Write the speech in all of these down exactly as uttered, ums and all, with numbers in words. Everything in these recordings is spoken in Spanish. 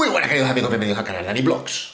Muy buenas, queridos amigos, bienvenidos al canal Dani Vlogs.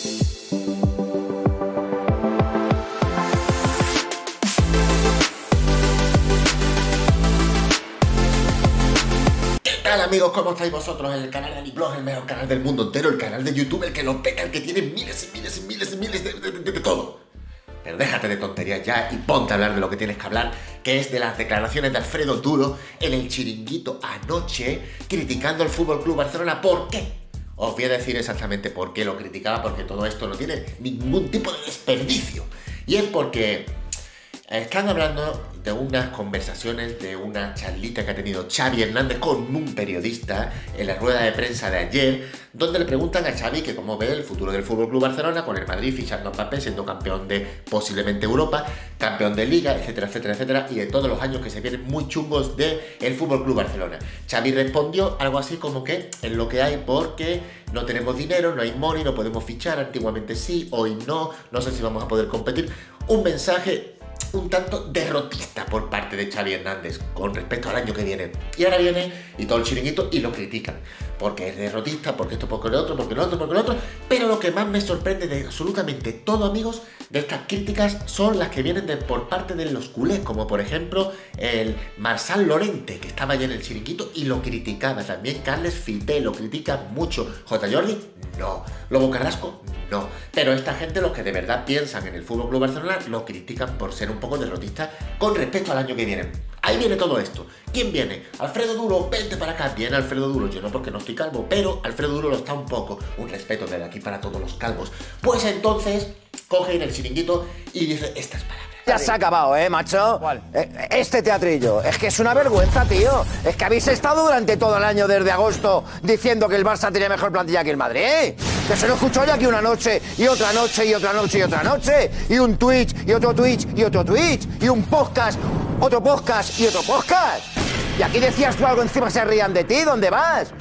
¿Qué tal, amigos? ¿Cómo estáis vosotros? El canal Dani Vlogs, el mejor canal del mundo entero, el canal de YouTube, el que lo peta, el que tiene miles y miles y miles y miles de, de, de, de todo. Pero déjate de tonterías ya y ponte a hablar de lo que tienes que hablar, que es de las declaraciones de Alfredo Duro en el Chiringuito anoche, criticando al F C Barcelona. ¿Por qué? Os voy a decir exactamente por qué lo criticaba, porque todo esto no tiene ningún tipo de desperdicio. Y es porque están hablando de unas conversaciones, de una charlita que ha tenido Xavi Hernández con un periodista en la rueda de prensa de ayer, donde le preguntan a Xavi que cómo ve el futuro del F C Barcelona con el Madrid fichando a Mbappé, siendo campeón de posiblemente Europa, campeón de Liga, etcétera, etcétera, etcétera, y de todos los años que se vienen muy chungos del F C Barcelona. Xavi respondió algo así como que es lo que hay porque no tenemos dinero, no hay money, no podemos fichar, antiguamente sí, hoy no, no sé si vamos a poder competir. Un mensaje un tanto derrotista por parte de Xavi Hernández con respecto al año que viene. Y ahora viene y todo el chiringuito y lo critican. Porque es derrotista, porque esto, porque lo otro, porque lo otro, porque lo otro. Pero lo que más me sorprende de absolutamente todo, amigos, de estas críticas son las que vienen de, por parte de los culés. Como por ejemplo el Marçal Llorente, que estaba allá en el chiringuito y lo criticaba. También Carles Fité lo critica mucho. J. Jordi, no. Lobo Carrasco, no. Pero esta gente, los que de verdad piensan en el F C Barcelona, lo critican por ser un poco derrotista con respecto al año que viene. Ahí viene todo esto. ¿Quién viene? Alfredo Duro, vente para acá. Viene Alfredo Duro, yo no porque no estoy calvo, pero Alfredo Duro lo está un poco. Un respeto desde aquí para todos los calvos. Pues entonces coge en el chiringuito y dice estas palabras. Ya se ha acabado, ¿eh, macho? ¿Cuál? Este teatrillo. Es que es una vergüenza, tío. Es que habéis estado durante todo el año, desde agosto, diciendo que el Barça tenía mejor plantilla que el Madrid. Que se lo escuchó ya aquí una noche, y otra noche, y otra noche, y otra noche. Y un Twitch, y otro Twitch, y otro Twitch. Y un podcast, otro podcast, y otro podcast. Y aquí decías tú algo, encima se rían de ti. ¿Dónde vas?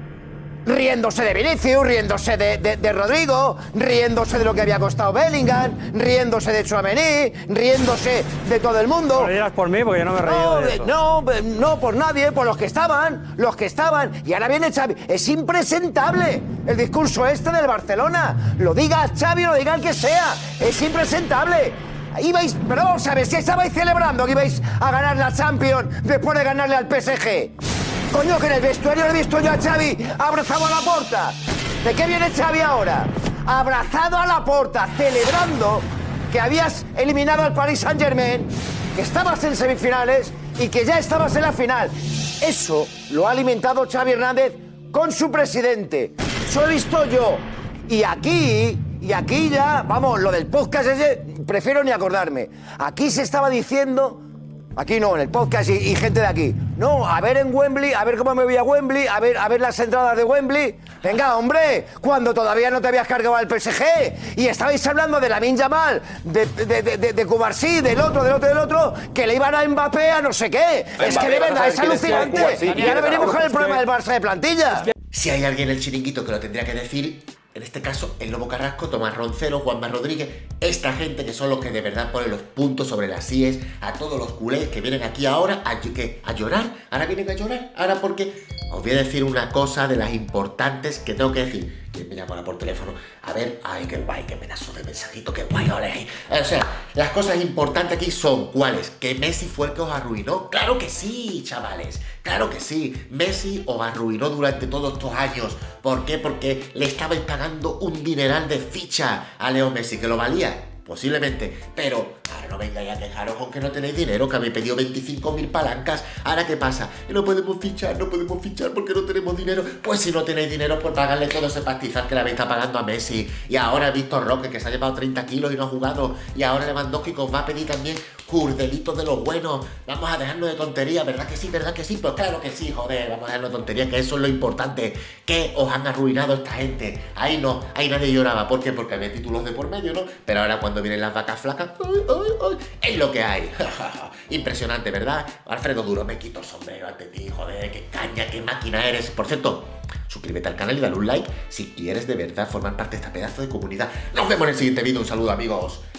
Riéndose de Vinicius, riéndose de, de, de Rodrigo, riéndose de lo que había costado Bellingham, riéndose de Tchouaméni, riéndose de todo el mundo. No lo dirás por mí, porque yo no me he reído no, de eso. No, no, por nadie, por los que estaban, los que estaban. Y ahora viene Xavi. Es impresentable el discurso este del Barcelona. Lo diga Xavi o lo diga el que sea. Es impresentable. Ibais, pero vamos a ver, si estabais celebrando que ibais a ganar la Champions después de ganarle al P S G. Coño, que en el vestuario lo he visto yo a Xavi abrazado a Laporta. ¿De qué viene Xavi ahora? Abrazado a Laporta, celebrando que habías eliminado al Paris Saint-Germain, que estabas en semifinales y que ya estabas en la final. Eso lo ha alimentado Xavi Hernández con su presidente. Eso he visto yo. Y aquí, y aquí ya, vamos, lo del podcast ese, prefiero ni acordarme. Aquí se estaba diciendo... Aquí no, en el podcast y, y gente de aquí. No, a ver en Wembley, a ver cómo me voy a Wembley, a ver, a ver las entradas de Wembley. Venga, hombre, cuando todavía no te habías cargado al P S G y estabais hablando de Lamine Yamal, de, de, de, de, de Cubarsí, del otro, del otro, del otro, que le iban a Mbappé a no sé qué. Mbappé, es que de verdad, es alucinante. Y ahora venimos con el problema del Barça de plantilla. Si hay alguien en el chiringuito que lo tendría que decir, en este caso, el Lobo Carrasco, Tomás Roncero, Juanma Rodríguez, esta gente que son los que de verdad ponen los puntos sobre las íes a todos los culés que vienen aquí ahora a, ¿qué? ¿A llorar. Ahora vienen a llorar. Ahora porque os voy a decir una cosa de las importantes que tengo que decir. ¿Quién me llama ahora por teléfono? A ver, ay, qué guay, qué pedazo de mensajito, qué guay, ole. O sea, las cosas importantes aquí son, ¿cuáles? ¿Que Messi fue el que os arruinó? ¡Claro que sí, chavales! ¡Claro que sí! Messi os arruinó durante todos estos años. ¿Por qué? Porque le estabais pagando un dineral de ficha a Leo Messi, que lo valía. Posiblemente, pero ahora no vengáis a quejaros con que no tenéis dinero, que habéis pedido veinticinco mil palancas. Ahora, ¿qué pasa? Y no podemos fichar, no podemos fichar porque no tenemos dinero. Pues si no tenéis dinero, pues pagarle todo ese pastizal que le habéis estado pagando a Messi. Y ahora Víctor Roque, que se ha llevado treinta kilos y no ha jugado. Y ahora Lewandowski, que os va a pedir también curdelitos de los buenos. Vamos a dejarnos de tonterías, ¿verdad que sí? ¿Verdad que sí? Pues claro que sí, joder, vamos a dejarnos de tonterías, que eso es lo importante. Que os han arruinado esta gente. Ahí no, ahí nadie lloraba. ¿Por qué? Porque había títulos de por medio, ¿no? Pero ahora cuando vienen las vacas flacas, ¡ay, ay, ay! Es lo que hay. Impresionante, ¿verdad? Alfredo Duro, me quito el sombrero ante ti, joder, qué caña, qué máquina eres. Por cierto, suscríbete al canal y dale un like si quieres de verdad formar parte de esta pedazo de comunidad. Nos vemos en el siguiente vídeo. Un saludo, amigos.